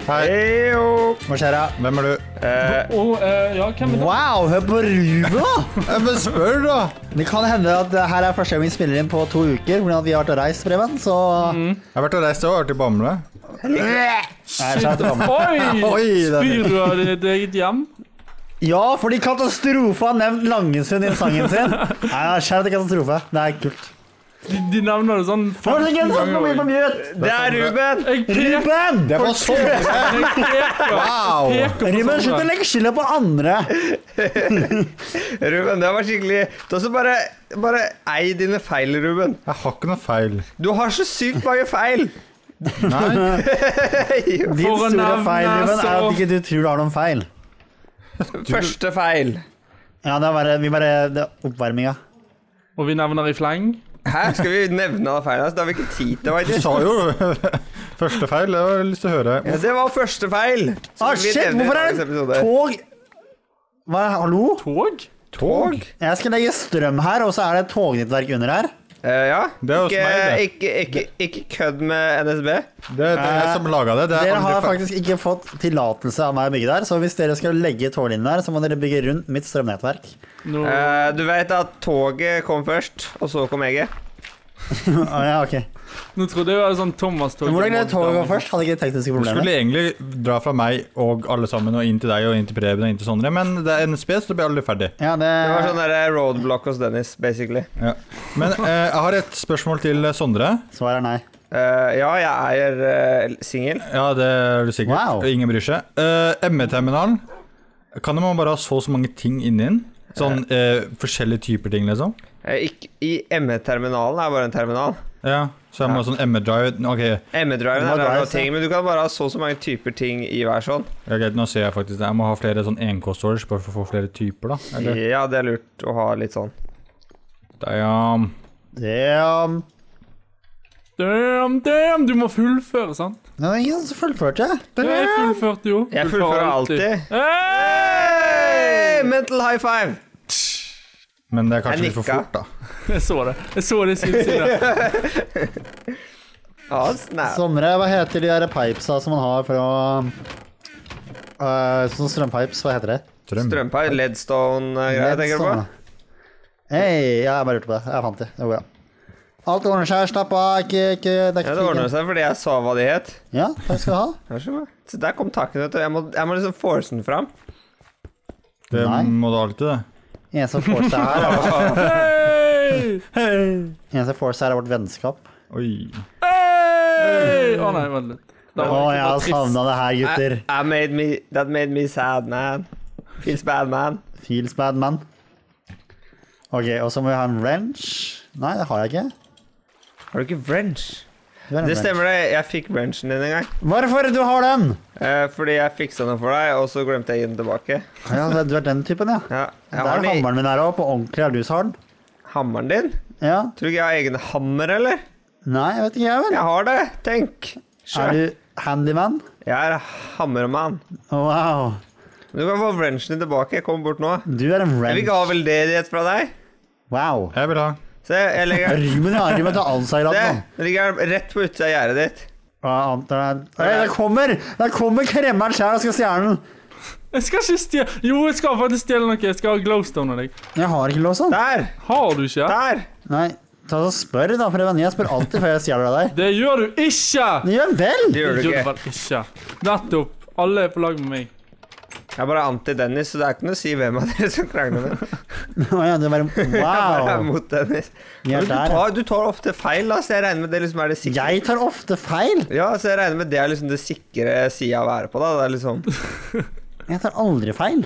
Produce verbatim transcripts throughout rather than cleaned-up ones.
Hei. Heyo. Hva skjer da? Hvem er du? Eh, Og, eh, ja, hvem er det? Wow, hør på Ruben da! Ja, men spør da. Det kan hende at det her er første gang vi spiller inn på to uker, fordi at vi har vært og reist, Preben, så... Jeg har vært og reist, jeg har vært i Bamble. Nei, det er ikke bra. Oi! Oi, det er- Spyr du av ditt eget hjem? Ja, fordi katastrofe har nevnt Langesund i sangen sin. Nei, det er skjært katastrofe. Det er kult. De, de nevner det sånn Hvor er det femten som kommer på ganger. mute? det er Ruben. Jeg peker, Ruben! Det var så jeg peker, Wow. peker på Ruben, slutt å sånne. legge skylda på andre. Ruben, det var skikkelig. Du har så bare, bare ei dine feil, Ruben. Jeg har ikke noe feil. Du har så sykt mange feil. Nei. Din For å store nevne feil, Ruben, er så- at ikke du tror du har noen feil. Første feil. Ja, det er bare, vi bare, det er oppvarminga. Og vi nevner i fleng. Her skal vi nevne alle feilene. Det har vi ikke tid til, Du faktisk. sa jo første feil, det var lyst til å høre. Ja, det var første feil. Ah, Som vi shit, nevner i hvorfor er dagens det episode. tog? Hva, hallo? Tog? Tog? Jeg skal legge strøm her, og så er det et tognettverk under her. Eh, ja. Det er hos Ikke, meg, det. ikke, ikke, ikke kødd med N S B. Det, det er jeg som laget det. Det er Dere har aldri fe- faktisk ikke fått tillatelse av meg å bygge der, så hvis dere skal legge toglinjen der, så må dere bygge rundt mitt strømnettverk. Nå, Eh, du vet at toget kom først, og så kom jeg. Ah, ja, ok. nå trodde jeg det var sånn Thomas-tog. Men hvordan greide toget å gå først? Hadde ikke tekniske Du problemer. skulle egentlig dra fra meg og alle sammen og inn til deg og inn til Preben og inn til Sondre, men det er N S B, så det blir aldri ferdig. Ja, det... Det var sånn der roadblock hos Dennis, basically. Ja. Men eh, jeg har et spørsmål til Sondre. Svaret er nei. Eh, ja, jeg er uh, singel. Ja, det er du sikkert. Wow. Og ingen bryr seg. Uh, M E-terminalen. Kan man bare ha så så mange ting inni den? Sånn eh, forskjellige typer ting, liksom? Eh, ikke- I M E-terminalen er bare en terminal. Ja, så jeg må ha sånn M E-drive. Ok, M E-driven Det var er noe drive, ting, men du kan bare ha så og så mange typer ting i hver sånn. ja, greit, nå ser jeg faktisk det. Jeg må ha flere sånn en K-storage bare for å få flere typer, da. Eller? Ja, det er lurt å ha litt sånn. Damn. Damn. Damn, damn, du må fullføre, sant? Det var ingen som fullførte. Jeg fullførte jo. Jeg fullfører alltid. Hey! Hey, mental high five! Men det er kanskje Jeg litt for nikka. fort, da. Jeg så det. Jeg så det i sin side. Ja, snap. Sondre, hva heter de der pipesa som man har for å... Uh, sånn strømpipes, hva heter det? Strøm. Strømpipe, Leadstone-greier, tenker du på? Hei, ja, jeg bare lurte på det. Jeg fant det. Det går bra. Alt ordner seg, slapp av, ikke, ikke, det er Ja, ikke det ordner krig. seg fordi jeg sa hva de het. Ja, takk skal du ha. Vær så god. Så der kom takken, vet du. Jeg må, jeg må liksom force den fram. Det Nei. må du alltid, det. Eneste force her er, Hey! eneste force her er vårt vennskap. Oi. Hey! Å nei, vent litt. Å, Det var- jeg det var har trist. savnet det her, I, gutter. I made me, that made me sad, man. Feels bad, man. Feels bad, man. Ok, og så må vi ha en wrench. Nei, det har jeg ikke. Har du ikke wrench? Du har en Det wrench. stemmer det. Jeg fikk wrenchen din en gang. Hvorfor du har den? Eh, fordi jeg fiksa den for deg, og så glemte jeg å gi den tilbake. Ja, du er den typen, ja. Ja, Det jeg har er den i hammeren min her også, på ordentlig er du som har den. hammeren din. Ja. Tror du ikke jeg har egen hammer, eller? Nei, jeg vet ikke jeg vel. Jeg har det. Tenk. Er Sjø. du handyman? Jeg er hammermann. Wow. Men du kan få wrenchen din tilbake. Jeg kommer bort nå. Du er en Jeg vil wrench. ikke ha veldedighet fra deg. Wow. Jeg vil ha. Se, jeg legger den. Ruben, ja, Ruben tar all seg Se, sånn. den ligger rett på utsida av gjerdet ditt. Hva annet er det? Hey, det kommer! Det kommer kremmeren selv og skal stjerne den. Jeg skal ikke stjele. Jo, jeg skal faktisk stjele noe. Jeg skal ha glowstone av deg. Jeg har ikke lov sånn. Der! Har du ikke? Der! Nei, ta og spør da, for jeg spør alltid før jeg stjeler av deg. Det gjør du ikke! Det gjør vel! Det gjør du gjør ikke. vel ikke. Nettopp. Alle er på lag med meg. Jeg er bare anti-Dennis, så det er ikke noe å si hvem av dere som krangler med. Å ja, det er bare, Jeg bare er wow. mot Dennis. Vi er Men du, der. tar, du tar ofte feil, da, så jeg regner med det liksom er det sikre. Jeg tar ofte feil. Ja, så jeg regner med det er liksom det sikre sida å være på, da. Det er liksom Jeg tar aldri feil.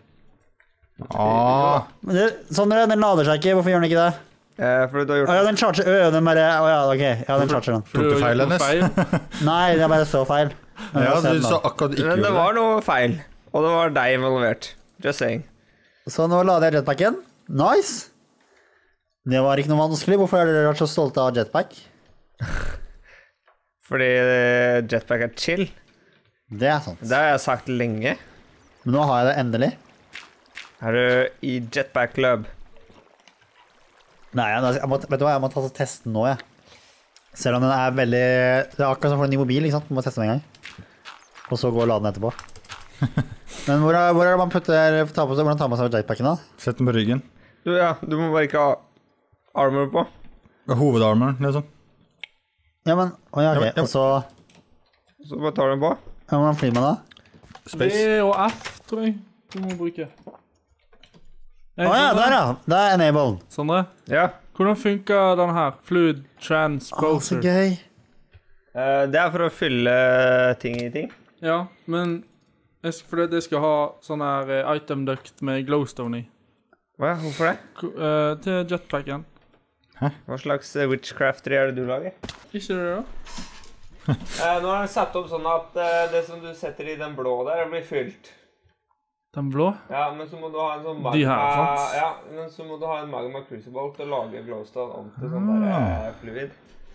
Ah, Men det, Sondre, den lader seg ikke. Hvorfor gjør den ikke det? eh, Fordi du har Å gjort ja, den charger. Ø, den bare, å ja, ok. Ja, den charger den. Tok du feil, gjør noe Dennis? Nei, det er bare så feil. Jeg ja, har sett du den sa da. akkurat ikke Men det gjorde var noe feil. Og det var deg involvert. Just saying. Så nå lader jeg jetpacken. Nice. Det var ikke noe vanskelig. Hvorfor er dere så stolte av jetpack? Fordi eh, jetpack er chill. Det er sant. Det har jeg sagt lenge. Men nå har jeg det endelig. Er du i jetpack club? Nei, jeg, jeg må, vet du hva, jeg må ta testen nå, jeg. Selv om den er veldig... Det er akkurat som for en ny mobil, ikke sant? Du må teste den en gang. Og så gå og lade den etterpå. Men hvor er, hvor er det man putter, tar på seg, hvordan tar man seg jetpacken da? Sett den på ryggen. Du, ja, du må bare ikke ha armor på. Hovedarmeren, liksom. Ja, men, å ja, ok, Ja, ja. og så, Så bare tar du den på. ja, hvordan flyr man da? V og F, tror jeg du må bruke. Å ja, der ja, det er enable. Sondre, Ja. hvordan funker den her? Fluid Å, så transposer. gøy. Eh, det er for å fylle ting i ting. Ja, men jeg skal, fordi jeg skal ha sånn her eh, item duct med glowstone i. Hva? Hvorfor det? Ko- eh, til jetpacken. Hva slags eh, witchcrafter er det du lager? Ikke det da? Eh, nå har jeg satt opp sånn at eh, det som du setter i den blå der, blir fylt. Den blå? Ja, men så må du ha en sånn magma... De her, sant? Ja, men så må du ha en magma crucible til å lage glowstone om til sånn der eh, fluid.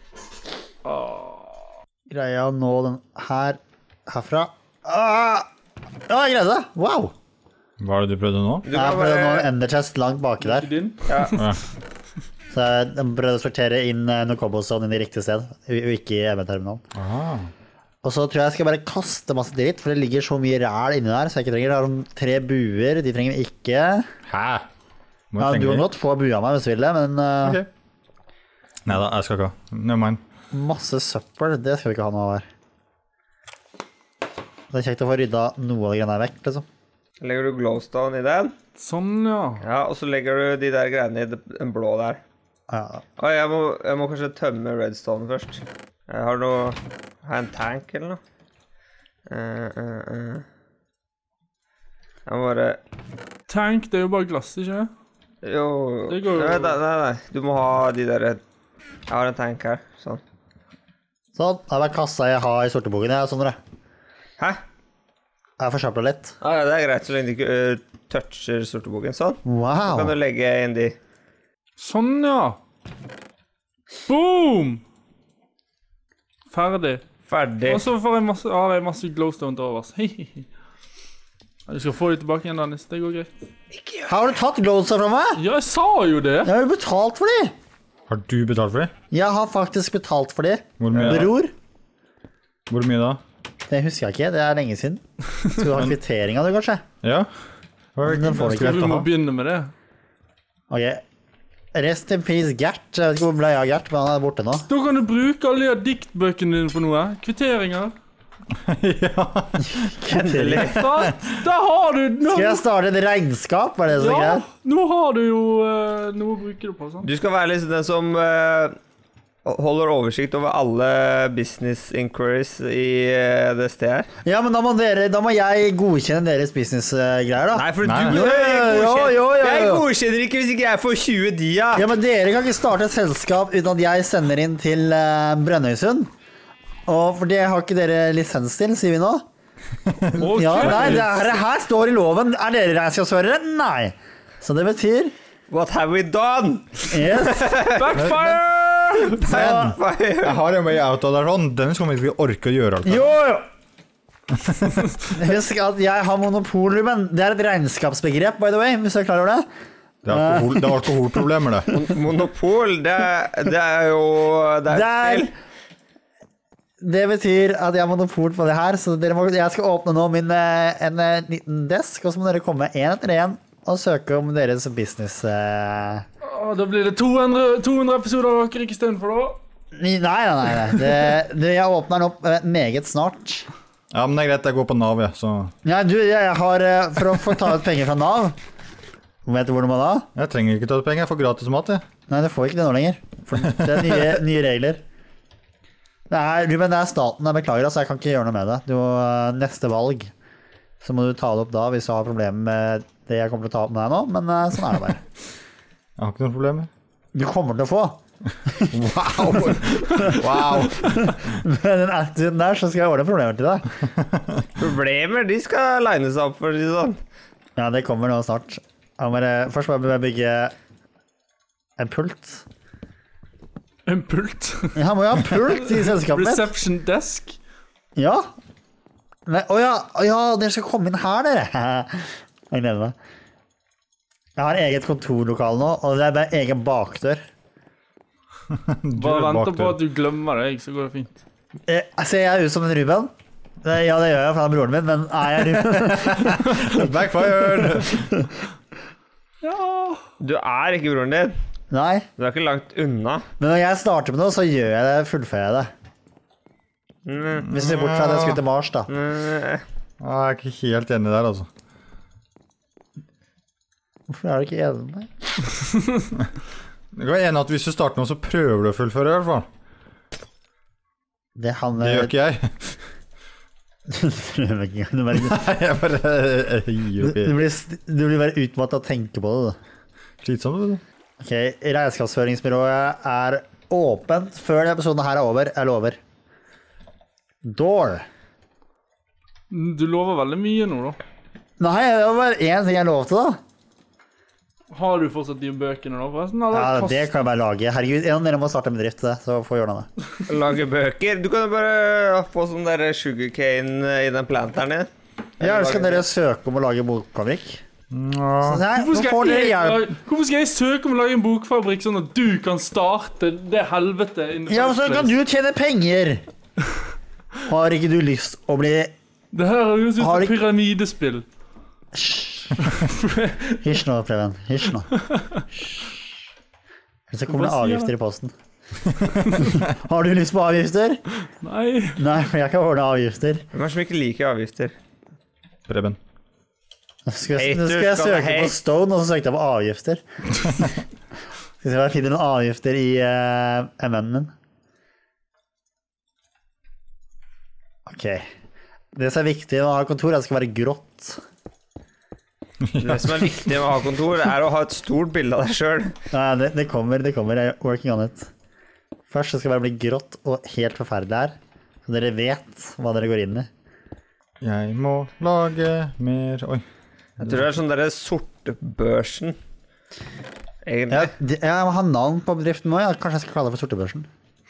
Greia nå den her, herfra. Ah! Ja, jeg greide det. Wow. Hva er det du prøvde nå? Du Jeg kan prøvde nå en bare... ender chest langt baki der. Din? Ja. Ja. Så jeg prøvde å sortere inn eh, noe cobblestone inn i riktig sted, og ikke i M M-terminalen. Ah. Og så tror jeg jeg skal bare kaste masse dritt, for det ligger så mye ræl inni der, så jeg ikke trenger. Det har de tre buer, de trenger vi ikke. Hæ? Må Ja, jeg du trenge kan det? godt få bua meg hvis du vil det, men eh, Ok. Neida, jeg skal ikke ha. Never mind. masse søppel, det skal vi ikke ha noe av her. Det er kjekt å få rydda noe av de greiene her vekk, liksom. Legger du glowstone i den. Sånn, ja. Ja, og så legger du de der greiene i den blå der. Ja. Å, jeg må, jeg må kanskje tømme redstone først. Jeg har noe... Har jeg en tank eller noe? Uh, uh, uh. Jeg må bare... Tank, det er jo bare glass, ikke? Jo... Det går jo- Nei, nei, nei, nei. Du må ha de der... Jeg har en tank her, sånn. Sånn, det er bare kassa jeg har i sorteboken, jeg, Sondre. Hæ? Jeg har forsøplet litt. Ah, ja, det er greit så lenge du ikke uh, toucher sorteboken, sånn. Så kan Wow. du legge inn de. Sånn, ja. Boom! Ferdig. Ferdig. Og så får jeg masse, har jeg masse glowstone til overs. Hihihi. Ja, du skal få det tilbake igjen, Dennis. Det går greit. Har du tatt glowstone fra meg? Ja, jeg sa jo det! Jeg har jo betalt for de. Har du betalt for det? Jeg har faktisk betalt for de. Hvor mye da? Bror. Hvor mye da? Det husker jeg ikke, det er lenge siden. Skal du ha kvittering av det, kanskje? Ja? Hva er det Den får du ikke. greit Vi å må ha? begynne med det. Ok. Rest in peace, Gert. Jeg vet ikke hvor ble jeg av Gert, men han er borte nå. Da kan du bruke alle de diktbøkene dine for noe. Kvitteringer. Endelig. Da, da har du nå, Skal jeg starte et regnskap? Var det så ja, greit? nå har du jo eh, noe å bruke det på. Sant? Du skal være liksom den som eh, holder oversikt over alle business inquiries i eh, det stedet her. Ja, men da må, dere, da må jeg godkjenne deres businessgreier, da. Nei, for Nei. du Jo, jo, jo, jo, jo. Jeg godkjenner ikke hvis ikke jeg får tjue dia. Ja, men dere kan ikke starte et selskap uten at jeg sender inn til uh, Brønnøysund. Og for det har ikke dere lisens til, sier vi nå. Ok. Ja, nei, det her, det her står i loven. Er dere regnskapsførere? Nei. Så det betyr What have we done? yes. Backfire! Jeg har en way out av det sånn. Dennis kommer ikke orke å gjøre alt. Jo, jo. Husk at jeg har monopol, Ruben. Det er et regnskapsbegrep, by the way, hvis du er klar over det. Det er, alkohol, det er alkoholproblemer, det. Monopol, det, det er jo Det er Det et er spill. Det betyr at jeg har monopol på det her, så dere må, jeg skal åpne nå min, eh, en eh, liten desk, og så må dere komme en etter en og søke om deres business. eh. Å, da blir det to hundre, to hundre episoder av Åker ikke istedenfor, da. Nei, nei, nei. nei. Det, det, jeg åpner den opp eh, meget snart. Ja, men det er greit, jeg går på Nav, jeg, så Ja, du, jeg har eh, for å få ta ut penger fra Nav. Vet du hvor du må da? jeg trenger ikke ta ut penger. Jeg får gratis mat, jeg. Nei, du får ikke det nå lenger. For det er nye, nye regler. Det er, Ruben, det er staten, jeg beklager, altså, jeg kan ikke gjøre noe med det. Du må, eh, neste valg, så må du ta det opp da, hvis du har problemer med det jeg kommer til å ta opp med deg nå, men eh, sånn er det bare. Jeg har ikke noen problemer. Du kommer til å få. Wow! Wow! Med den attituden der, så skal jeg ordne problemer til deg. Problemer, de skal lines opp, for å si det sånn. Ja, det kommer nå snart. Jeg må bare, først må jeg bygge en pult. En pult. Jeg må jo ha en pult i selskapet mitt. Reception desk. Ja. Nei, å ja, å ja, dere skal komme inn her, dere. Jeg gleder meg. Jeg har eget kontorlokal nå, og det er bare egen bakdør. Bare venter på at du glemmer deg, så går det fint. Eh, ser jeg ut som en Ruben? Det- Ja, det gjør jeg, for han er broren min, men er jeg Ruben? Backfired! Ja. Du er ikke broren din. Nei, Du er ikke langt unna. men når jeg starter med noe, så gjør jeg det, fullfører jeg det. Mm. Hvis vi ser bort fra at jeg skulle til Mars, da. Mm. Jeg er ikke helt enig der, altså. Hvorfor er du ikke enig med meg? Du kan være enig at hvis du starter noe, så prøver du å fullføre, i hvert fall. Det handler Det gjør ikke jeg. Du prøver ikke engang. Du, bare, Nei, jeg bare jeg gir opp du, i blir, st- du blir bare utmattet av å tenke på det. Du. slitsomt, vet du. Ok, regnskapsføringsbyrået er åpent før denne episoden her er over. Jeg lover. Door. Du lover veldig mye nå, da. Nei, det var bare én ting jeg lovte, da. Har du fortsatt de bøkene, da, forresten? Eller Ja, kast- det kan jeg bare lage. Herregud, en av dere må starte en bedrift til det, så får jeg gjøre det. Lage bøker. Du kan jo bare få sånn der sugarcane i den planteren din. Ja, skal dere søke om å lage bokfabrikk? Ja. Nei, Hvorfor nå skal, får dere jeg, hjelp. hvorfor skal jeg søke om å lage en bokfabrikk sånn at du kan starte det helvete? in the Ja, men first så kan place? du tjene penger. Har ikke du lyst å bli Det her høres ut Har som ikke- pyramidespill. Hysj nå, Preben. Hysj nå. Så kommer det Hva sier avgifter i posten. Har du lyst på avgifter? Nei. Nei, for jeg kan ordne avgifter. Hvem er det som ikke liker avgifter? Preben. Nå skal jeg, Haters nå skal jeg gonna søke på hate. Stone, og så søkte jeg på avgifter. Skal vi se om jeg finner noen avgifter i uh, M N-en min. Ok. Det som er viktig med å ha kontor, er at det skal være grått. Det som er viktig med å ha kontor, er å ha et stort bilde av deg sjøl. Nei, det, det kommer, det kommer. Jeg er working on it. Først så skal det bare bli grått og helt forferdelig her. Så dere vet hva dere går inn i. Jeg må lage mer Oi. Jeg tror det er sånn derre sortebørsen. Egentlig. Ja, det- jeg må ha navn på bedriften nå. Ja. Kanskje jeg skal kalle det for Sortebørsen.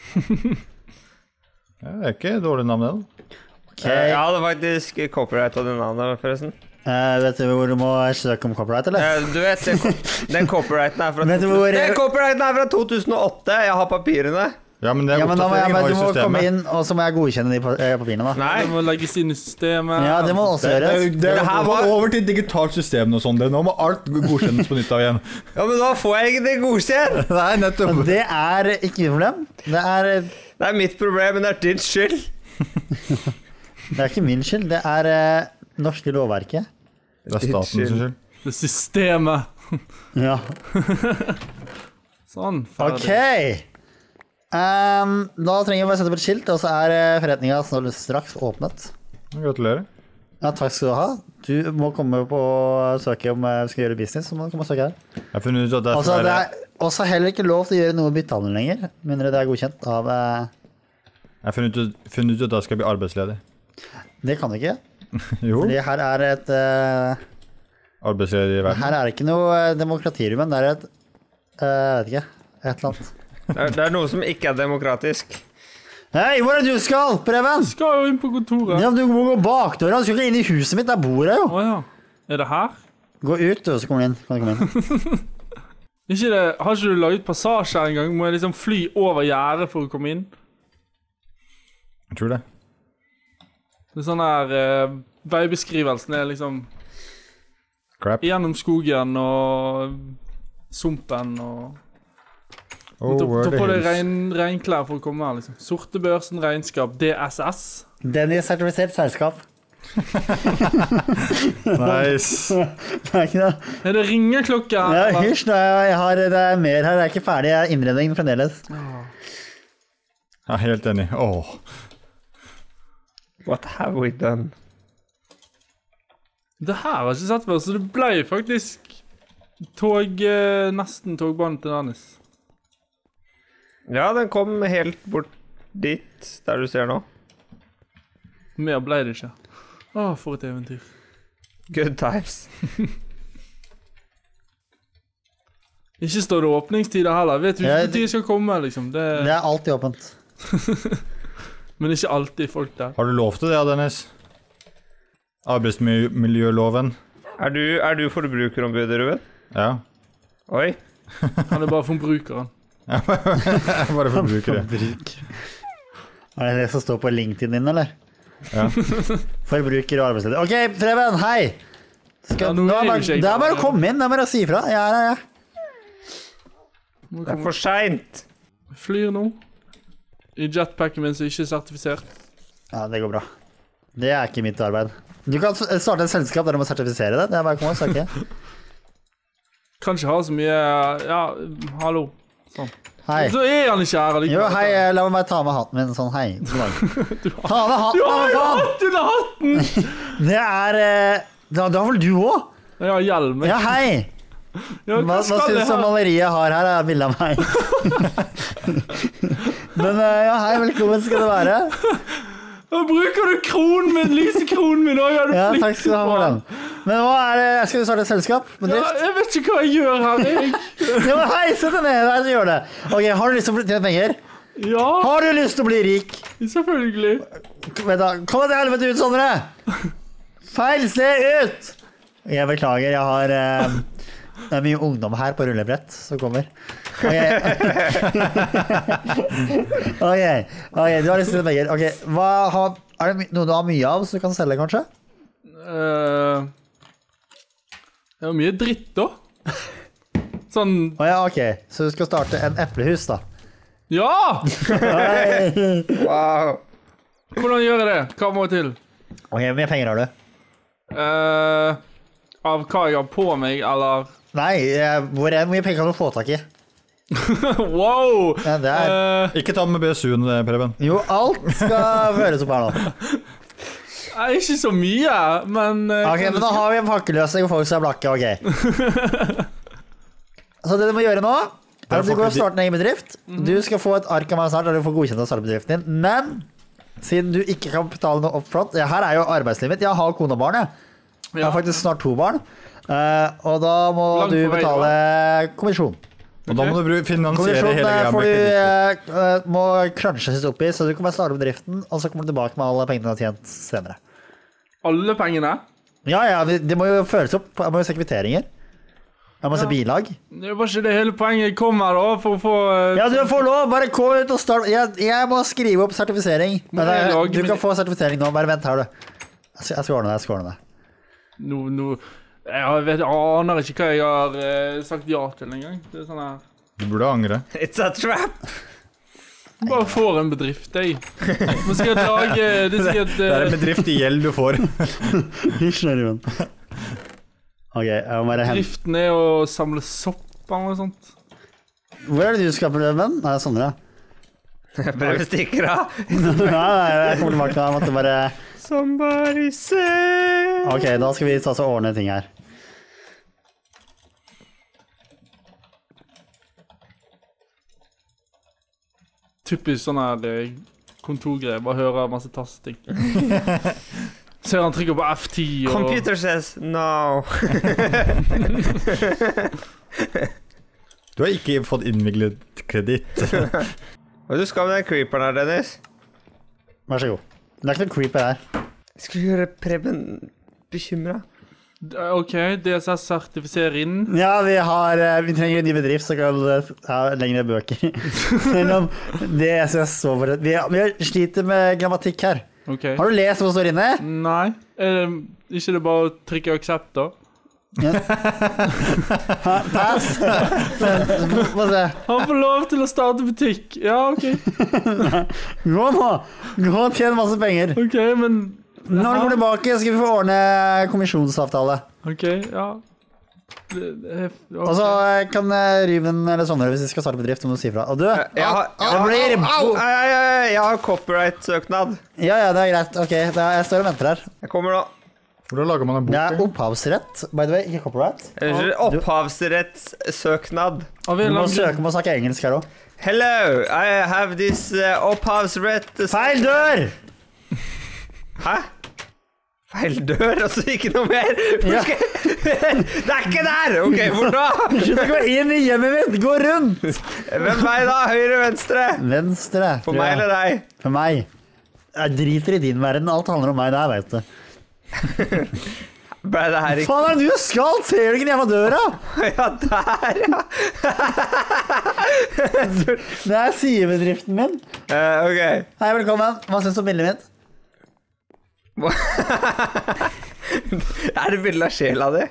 Ja, det er ikke et dårlig navn, det. Da. Ok, Jeg hadde faktisk copyright av det navnet, forresten. eh, vet du hvor du må søke om copyright, eller? Eh, Du vet, den, den copyrighten er fra Vet du hvor- Den copyrighten er fra to tusen og åtte! Jeg har papirene. Ja, men det er Ja, men da må jeg, oppdatering men av du må komme systemet. inn, og så må jeg godkjenne de pa- eh, papirene, da. Nei. Det må legges inn i systemet. Ja, det må også Det, det, gjøres. det er Det her gå var- over til digitalt system og sånn. Det- Nå må alt godkjennes på nytt av igjen. Ja, men da får jeg ikke det godkjent! Nei, nettopp. Det er ikke mitt problem. Det er, Det er mitt problem, men det er ditt skyld. det er ikke min skyld. Det er eh, norske lovverket. Det er statens skyld. Det systemet. Ja. Sånn, Ok. ferdig. Um, da trenger vi bare sette opp et skilt, og så er uh, forretninga snart straks åpnet. Gratulerer. Ja, takk skal du ha. Du må komme på å søke om uh, vi skal gjøre business, så må du komme og søke her. Jeg har funnet ut at det Altså, skal det være er også heller ikke lov til å gjøre noe byttehandel lenger, mindre det er godkjent av uh, Jeg har funnet ut, funnet ut at jeg skal bli arbeidsledig. Det kan du ikke. Jo, Fordi her er et uh, arbeidsledig i verden. Her er det ikke noe uh, demokrati, men det er et uh, Jeg vet ikke. Et eller annet. Det er, det er noe som ikke er demokratisk. Hei, hvor er det du skal, Preben? Skal jo inn på kontoret. Ja, men du må gå bakdøra. Du skal ikke inn i huset mitt. Der bor jeg jo. Å ja. Er det her? Gå ut, du, så kommer du inn. Kan du komme inn. Ikke det, har ikke du laget passasje en gang? Må jeg liksom fly over gjerdet for å komme inn? Jeg tror det. Det er sånn her eh, veibeskrivelsen er liksom Crap. gjennom skogen og sumpen og Oh, Ta, where ta the på deg hills. regn, regnklær for å komme her, liksom. Sortebørsen, regnskap, D S S. Denny-sertifisert selskap. Nice. Det er ikke det. Er det ringeklokke her? Ja, eller? hysj, nå, jeg har, det er mer her. Det er ikke ferdig. Jeg er innredning fremdeles. Jeg er helt enig. Åh. What have we done? Det her har jeg ikke sett før, så det ble faktisk tog, eh, nesten togbanen til Dennis. Ja, den kom helt bort dit, der du ser nå. Mer ble det ikke. Åh, for et eventyr. Good times. Ikke står det åpningstider heller. Vet du ikke Ja, når de skal komme, liksom. Det, Det er alltid åpent. men ikke alltid folk der. Har du lov til det, Dennis? Arbeidsmiljøloven. Er du, er du forbrukerombudet, Ruben? Ja. Oi. Han er bare forbrukeren. Jeg bare forbruker det. Bruk. Er det det som står på LinkedIn din, eller? Ja. Forbruker og arbeidsleder. Ok, Preben, hei! Skal, Ja, nå nå er er jeg bare, jo ikke det er bare å klar. komme inn, det er bare å si ifra. Jeg er her, jeg. Det er for sent. Flyr nå. I jetpacken min som ikke er sertifisert. Ja, det går bra. Det er ikke mitt arbeid. Du kan starte et selskap der du må sertifisere det. Det er bare å komme og søke. Kan ikke ha så mye Ja, hallo. Sånn. Hei. Så er han ikke her. Jo, hei, la meg bare ta med hatten min sånn, hei. God dag. Ta med hatten, Du da, har hva jo faen? hatt under hatten! Det er, eh, da, da har vel du også? Jeg har hjelm. Ja, hei. Ja, Hva, hva skal synes jeg du om ha? maleriet jeg har her? Det er et bilde av meg. Men eh, ja, hei, velkommen skal det være. Da bruker du kronen min, lysekronen min også, ja, du Ja, flink. takk skal du ha for den. Men hva er det, skal du starte et selskap? Ja, Bedrift? jeg vet ikke hva jeg gjør her, jeg. Ja, men hei, sett deg ned, der så gjør det. Ok, har du lyst til å tjene penger? Ja, Har du lyst til å bli rik? selvfølgelig. Vent da, kom deg til helvete ut, Sondre! Feil, se ut! Jeg beklager, jeg har eh, det er mye ungdom her på rullebrett som kommer. Ok, ok, ok, du har lyst til penger. Ok, hva har, er det my- noe du har mye av som du kan selge, kanskje? Eh, det er jo mye dritt, da. Sånn Å ja, ok, så du skal starte en eplehus, da. Ja! Oi. Wow. Hvordan gjør jeg det? Hva må til? Ok, hvor mye penger har du? Eh, av hva jeg har på meg, eller Nei, eh, hvor er, hvor mye penger kan du få tak i? Wow! Ja, det er... Eh, Ikke ta med B S U-en, Preben. Jo, alt skal føres opp her nå. eh, ikke så mye, men eh, Ok, men da har vi en pakkeløsning hvor folk som er blakke, ok. Så det du må gjøre nå, er at du går og starter en egen bedrift. Du skal få et ark av meg snart, der du får godkjent å starte bedriften din. Men, siden du ikke kan betale noe upfront, ja, her er jo arbeidslivet mitt, jeg har kone og barn, jeg. Jeg har faktisk snart to barn, eh, og da må Langt du på vei, betale kommisjon. Og da må du bru- finansiere Kommisjon hele eh, greia får med du kreditt. eh, eh, må crunches opp i, så du kan bare starte bedriften, og så kommer du tilbake med alle pengene du har tjent senere. alle pengene. Ja, ja, vi- det må jo føres opp. Jeg må jo se kvitteringer. Jeg må se Ja. bilag. Det var ikke det hele poenget jeg kom her, da, for å få eh, Ja, du får lov, bare gå ut og start. Jeg, jeg må skrive opp sertifisering. Må Men, jeg eh, lage du min- kan få sertifisering nå, bare vent her du. Jeg skal, jeg skal ordne det, jeg skal ordne det. no, no, jeg, vet, jeg aner ikke hva jeg har eh, sagt ja til engang. Det er sånn her Du burde angre. It's a trap. Bare får en bedrift, jeg. Man skal lage Det er sikkert Det er eh, en bedrift i gjeld du får. Hysj, Ruben. Ok, jeg må bare hente. Driften er å samle sopp eller noe sånt. Hvor er det du skal, Preben? Nei, Sondre. Prøv stikker av. Nei, nei, jeg kommer tilbake nå. Jeg måtte bare... Somebody say. Ok, da skal vi ta oss og ordne ting her. Typisk sånn her eh, kontorgreier. Bare høre masse tasting. Ser han trykker på F ti og Computer says no. Du har ikke fått innvilget kreditt. Hva du skal med den creeperen her, Dennis? Vær så god. Det er ikke noe creeper her. Skal du gjøre Preben bekymret? Eh, OK, D S S-sertifisering. Ja, vi har eh, Vi trenger en ny bedrift som kan eh, ha lengre bøker. Selv om det S S så for det. Vi, vi sliter med grammatikk her. OK. Har du lest hva som står inne? Nei. Er det ikke det bare å trykke accept, da? Ha, pass. Få se. Han får lov til å starte butikk. Ja, OK. Gå nå. Gå og tjen masse penger. OK, men Når du kommer tilbake, skal vi få ordne kommisjonsavtale. OK, ja. Det, det er, ok. Og så eh, kan eh, Ruben eller Sondre, hvis vi skal starte bedrift, så må du si fra. Og du, Jeg har, det blir au, au, au, au, jeg har copyright-søknad. Ja, ja, det er greit. Ok, da, jeg står og venter her. Jeg kommer nå. Hvordan lager man en Det er bok? opphavsrett, by the way, ikke copyright. Unnskyld, opphavsrettssøknad. Av Du en må eller annen søke om å snakke engelsk her også. Hello, I have this uh, opphavsrett... Feil dør! Hæ? Feil dør, altså ikke noe mer? Hvor Ja. skal jeg- Det er ikke der! Ok, hvor da? Slutt å gå inn i hjemmet mitt, gå rundt! Hvem vei da? Høyre, venstre? Venstre. For tror meg jeg. eller deg? For meg. Jeg driter i din verden, alt handler om meg der, vet du. Ble det her ikke? Faen, er det du skal? Ser du ikke den jævla døra? Ja, der, ja. Det er sidebedriften min. Eh, ok. Hei, velkommen. Hva synes du om bildet mitt? Er det bildet av sjela di?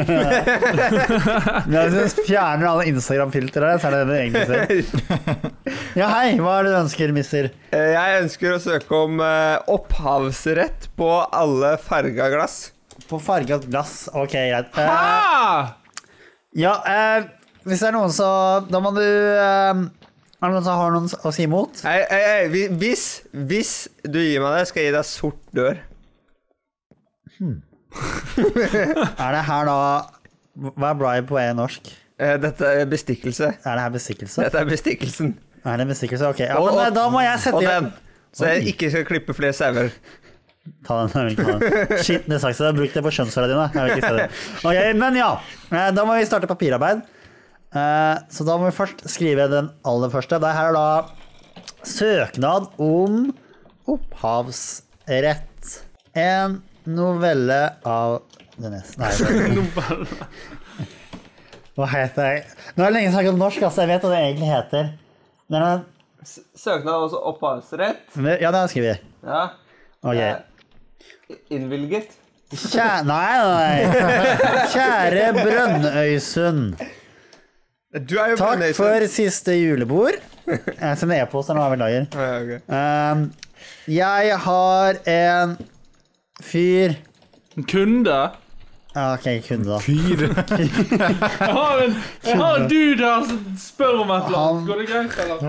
Hvis du fjerner alle Instagram-filtre, så er det det du egentlig ser. Ja, hei, hva er det du ønsker, mister? Jeg ønsker å søke om uh, opphavsrett på alle farga glass. På farget glass, ok, greit. Uh, Hæ? ja, uh, hvis det er noen så... Da må du... Uh, er det noen som har noen å si imot? Hei, hei, hei, hvis, hvis du gir meg det, skal jeg gi deg sort dør. Hmm. Er det her da... Hva er bribe på en norsk? Uh, dette er bestikkelse. Er det her bestikkelse? Dette er bestikkelsen. Er det bestikkelse? Ok, ja, Og- men og- da må jeg sette Og igjen. den. Så jeg ikke skal klippe flere sauer. Ta den, jeg vil ikke ta den. Shit, det sakset, jeg har brukt det på skjønnshårene dine. Jeg vil ikke se det. Ok, men ja, Eh, da må vi starte papirarbeid. Eh, Så da må vi først skrive den aller første. Det her er da søknad om opphavsrett. En novelle av Dennis. Nei, det- hva heter jeg? Nå er det lenge snakket om norsk, altså. Jeg vet hva det egentlig heter. Den er... Søknad også opphavsrett. Ja, det skriver vi. Ja. Ok. Eh, Innvilget. Kjære... Nei, nei. Kjære Brønnøysund. Du er jo Takk Brønnøysund. for siste julebord. Jeg sender e-post her nå, jeg lager. Ja, ok. Um, jeg har en fyr... En kunde? Ja, ok, kunde da. Fyr. Jeg har en, jeg har en dude her som spør om et eller Han- annet. Går det greit, eller?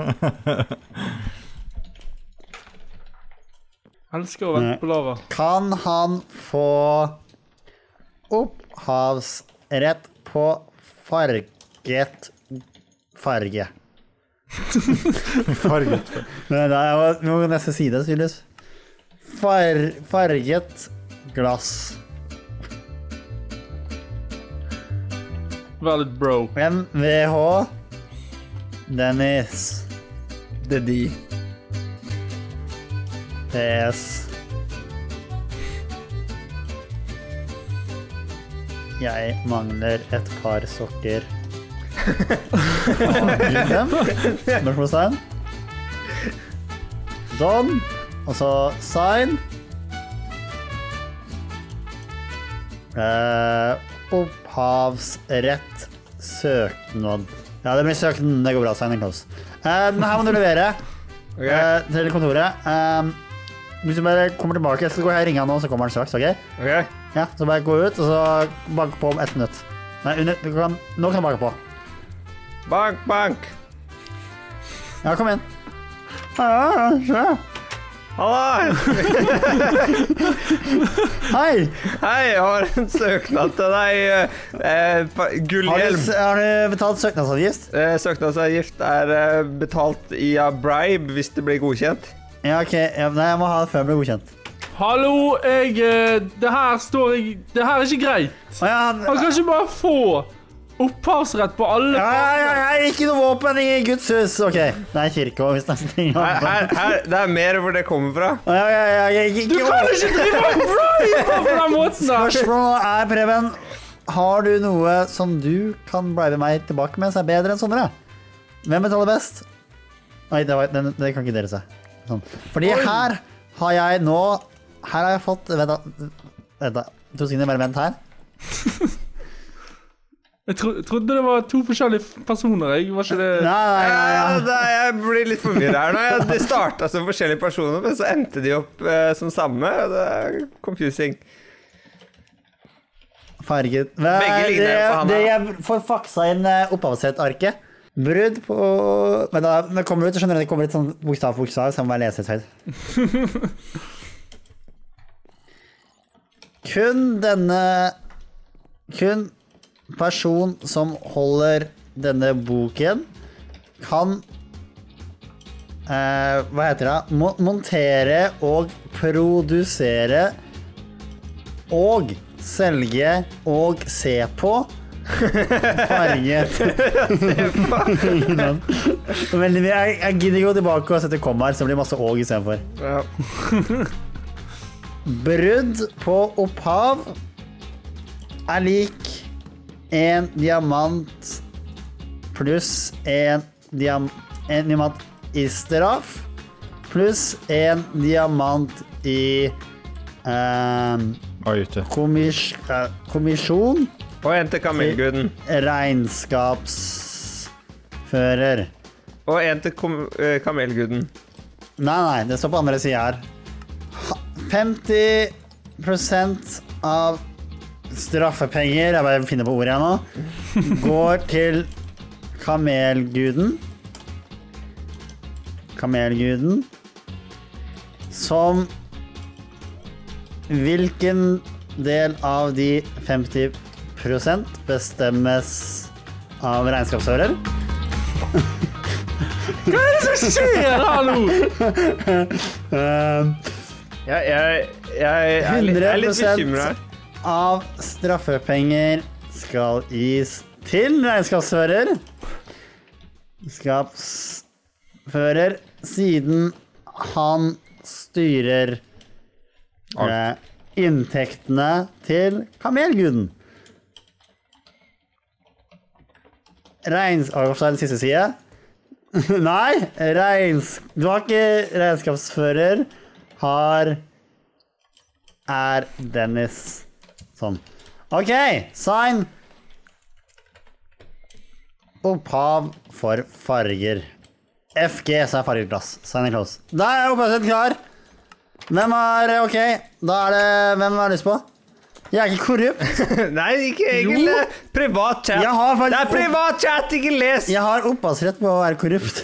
Jeg elsker å vente på lava. Kan han få opphavsrett på farget farge? Farget. Men da er jo nå neste side, tydeligvis. Far, farget glass. Vær litt bro. M V H Dennis Det er de. P S Jeg mangler et par sokker. Dem? Spørsmålstegn. Don. Og så sign. Eh, opphavsrett søknad. Ja, det blir søknad. Det går bra, sign and close. Eh, men her må du levere Ok. eh, til kontoret. Eh, hvis du bare kommer tilbake, så går jeg og ringer han nå, så kommer han straks, ok? Ok. Ja, så bare gå ut, og så bank på om ett minutt. Nei, under, du kan, nå kan du banke på. Bank, bank. Ja, kom inn. Ja, ja. Halla! Hei! Hei, jeg har en søknad til deg. Eh, pa- Har du, gullhjelm. har du betalt søknadsavgift? Eh, søknadsavgift er eh, betalt via bribe hvis det blir godkjent. Ja, ok. Ja, nei, jeg må ha det før det blir godkjent. Hallo, jeg eh, Det her står jeg Det her er ikke greit. Å, ja, Han kan ikke bare få opphavsrett på alle. ja, ja, ja, ja, ikke noe våpen i Guds hus. Ok, det er kirke og hvis det er ting. Her, her, her, det er mer hvor det kommer fra. Ja, ja, ja, ja, ikke, Du kan ikke drive og bribe på den måten der! Spørsmålet er, Preben, har du noe som du kan bribe meg tilbake med som er bedre enn Sondre? Hvem betaler best? Nei, det, var, det, det kan ikke dere se. Sånn. Fordi her har jeg nå, her har jeg fått, vent da, vent da, to sekunder, bare vent her. Jeg tro, trodde det var to forskjellige personer. Jeg var ikke det Nei, nei, nei, Ja, ja. da, jeg blir litt forvirret her nå. Jeg- Det startet som forskjellige personer, men så endte de opp eh, som samme. Det er confusing. Farget. Hva Begge er ligner det, på han det her. jeg får faksa inn eh, opphavsrettarket. Brudd på... Men da, når det kommer ut, så skjønner du, det kommer litt sånn bokstav for bokstav, så jeg må bare lese litt høyt. Kun denne... Kun person som holder denne boken kan... Eh, hva heter det? Mo montere og produsere og selge og se på farget. Veldig mye. Jeg, jeg gidder ikke gå tilbake og sette komma her, så det blir masse og i stedet for. Ja. Brudd på opphav er lik en diamant pluss en, diam en diamant i straff pluss en diamant i Uh, Oi, ute. kommis uh, kommisjon Og en til kamelguden. Regnskapsfører. Og en til kom uh, kamelguden. Nei, nei, det står på andre siden her. femti prosent av straffepenger, jeg bare finner på ordet her nå, går til kamelguden. Kamelguden. Som hvilken del av de femti prosent bestemmes av regnskapsfører? Hva er det som skjer her nå? Uh, Ja, jeg, jeg, er litt, jeg er litt bekymret her. av straffepenger skal gis til regnskapsfører. Regnskapsfører siden han styrer eh, inntektene til kamelguden. Regnskapsfører den siste side. Nei, regns... Du har ikke regnskapsfører. Har er Dennis sånn. Ok, sign opphav for farger. F G, så er fargeglass. Sign and close. Da er opphavet klar. Hvem er ok? Da er det hvem har lyst på? Jeg er ikke korrupt. Nei, ikke egentlig. Privat chat. Jeg har faktisk- Det er privat chat, ikke les! Jeg har opphavsrett på å være korrupt.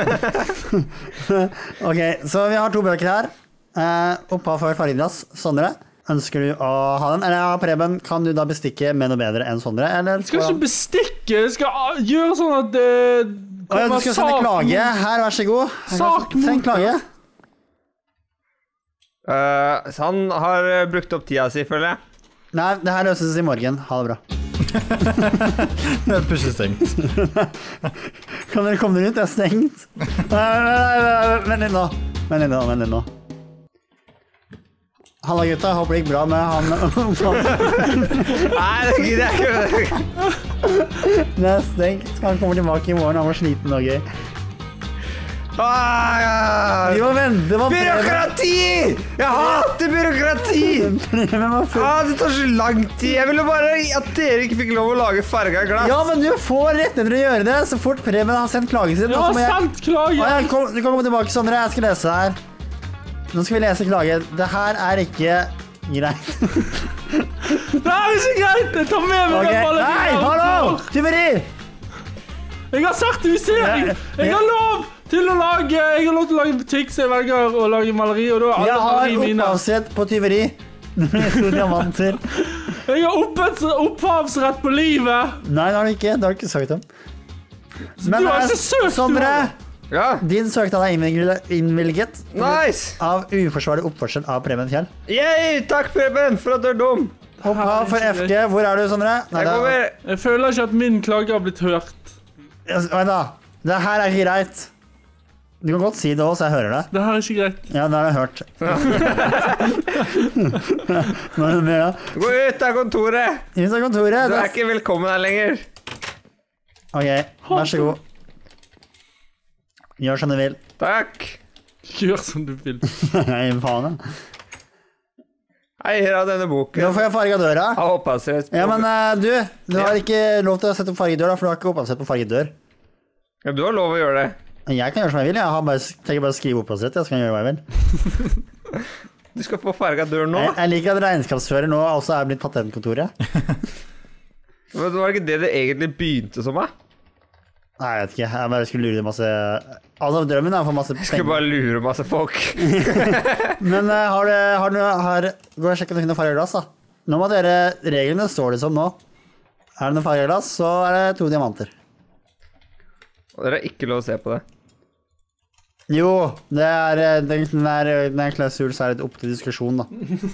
Ok, så vi har to bøker her. Uh, opphav for fargeglass. Sondre, ønsker du å ha den? Eller ja, Preben, kan du da bestikke med noe bedre enn Sondre? Eller Jeg skal ikke bestikke, jeg skal ah, gjøre sånn at det Å, ja, kommer du skal sende sak klage. mot- Her, vær så god. Sak mot- Send klage. Uh, så han har uh, brukt opp tida si, føler jeg. Nei, det her løses i morgen. Ha det bra. Det er pussestengt. Kan dere komme dere ut? Det er stengt. Nei, nei, nei, nei, Vent litt nå. Vent litt nå, vent litt nå. Halla gutta, håper det gikk bra med han. Nei, det gidder jeg ikke. Det er stengt. Han kommer tilbake i morgen, han var sliten og gøy. Ah, Vi må vente på Preben. byråkrati! Jeg hater byråkrati! Preben var full. Ah, det tar så lang tid. Jeg ville bare at dere ikke fikk lov å lage farga glass. Ja, men du får rett til å gjøre det så fort Preben har sendt klagen sin. Jeg Nå har må jeg... sendt klage. Å, ja, kom, du kan komme tilbake, Sondre. Jeg skal lese her. Nå skal vi lese klagen. Det her er ikke greit. Det er ikke greit. Jeg tar med meg Ok. den ballen. Nei, hallo! Tyveri! Jeg har sertifisering. Jeg har lov til å lage Jeg har lov til å lage butikk, så jeg velger å lage maleri, og da er Jeg alle har maleri mine. opphavsrett på tyveri. Når jeg tror diamanter. Jeg har opphavs- opphavsrett på livet. Nei, det har du ikke. Det har du ikke søkt om. Men du har eh, ikke søkt, du Sondre, har. Ja, din søknad er innvilget- innvilget nice! av uforsvarlig oppførsel av Preben Fjell. Yay, takk Preben for at du er dum. Opphav for F G. Hvor er du, Sondre? Nei, Jeg det er- kommer. Jeg føler ikke at min klage har blitt hørt. Vent da. Det her er ikke greit. Du kan godt si det også, så jeg hører det. Det her er ikke greit. Ja, det har jeg hørt. Hva er det mer da? Gå ut av kontoret. Ut av kontoret. Du det er er- ikke velkommen her lenger. Ok, vær så god. Gjør som du vil. Takk. Gjør som du vil. Nei, faen da. Eier av denne boken. Nå får jeg farget døra. Har opphavsrett. Ja, men eh, du, du har Ja. ikke lov til å sette opp farget dør da, for du har ikke opphavsrett på farget dør. Ja, du har lov å gjøre det. Jeg kan gjøre som jeg vil, jeg har bare, tenker bare å skrive opphavsrett, jeg skal gjøre hva jeg vil. Du skal få farga dør nå. Jeg, jeg liker at regnskapsfører nå også er blitt patentkontoret. Men det var ikke det det egentlig begynte som, da? Nei, jeg vet ikke, jeg bare skulle lure masse... Altså, drømmen er å få masse Jeg skal penger. bare lure masse folk. Men eh, har du, har du, har, gå og sjekk om du finner fargeglass da. Nå må dere, reglene står det som nå. Er det noen fargeglass, så er det to diamanter. Og dere har ikke lov å se på det. Jo, det er, eh, den, den er, den er klausul, så er det opp til diskusjon da.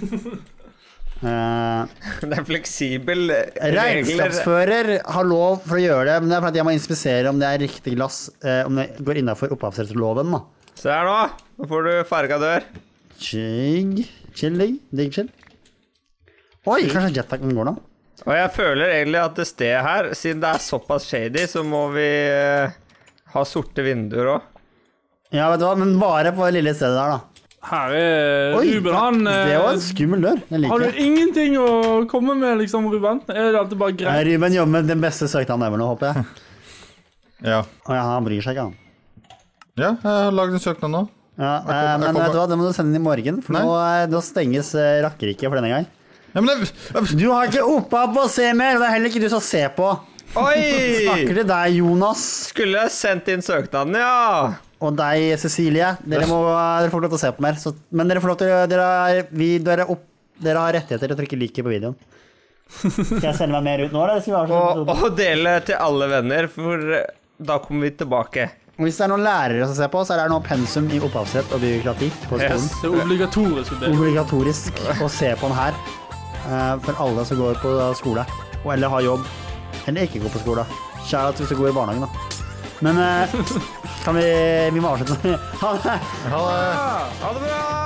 Eh, Det er fleksibel regler. regnskapsfører har lov for å gjøre det, men det er for at jeg må inspisere om det er riktig glass, eh, om det går innenfor opphavsrettsloven da. Se her nå. Nå får du farga dør. Chig, chill, digg, digg, chill. Oi, kanskje jetpacken går nå? Og jeg føler egentlig at det stedet her, siden det er såpass shady, så må vi eh, ha sorte vinduer også. Ja, vet du hva, men bare på det lille stedet der da. Her er Oi, Ruben, han det var eh, en skummel dør. Den Har liker du jeg. ingenting å komme med, liksom, Ruben? Er det alltid bare Nei, greit? Ruben jobber med den beste søknaden ever nå, håper jeg. Ja. Å ja, han bryr seg ikke, han. ja, jeg har lagd en søknad nå. Ja, Jeg kom- eh, jeg men kommer- vet du hva, det må du sende inn i morgen, for Nei. nå, eh, nå stenges eh, Rakkerike for denne gang. Ja, men jeg, jeg, Du har ikke oppa på å se mer, og det er heller ikke du som ser på. Oi! Snakker til deg, Jonas, Skulle jeg sendt inn søknaden, ja. og deg, Cecilie. Dere, må, dere får ikke lov til å se på mer. Så, men dere får lov til å dere, er- vi, dere, opp, dere har rettigheter til å trykke like på videoen. Skal jeg sende meg mer ut nå, eller? Skal vi avslutte Og, episoden? og dele til alle venner, for eh, da kommer vi tilbake. Og hvis det er noen lærere som ser på, så er det nå pensum i opphavsrett og byråkrati på skolen. Yes. Det er obligatorisk. Det. Obligatorisk å se på den her eh, for alle som går på skole, og eller har jobb, eller ikke går på skole. Kjære at hvis du går i barnehagen, da. Men eh, kan vi, vi må avslutte. Ha det! ha det. Ha det bra!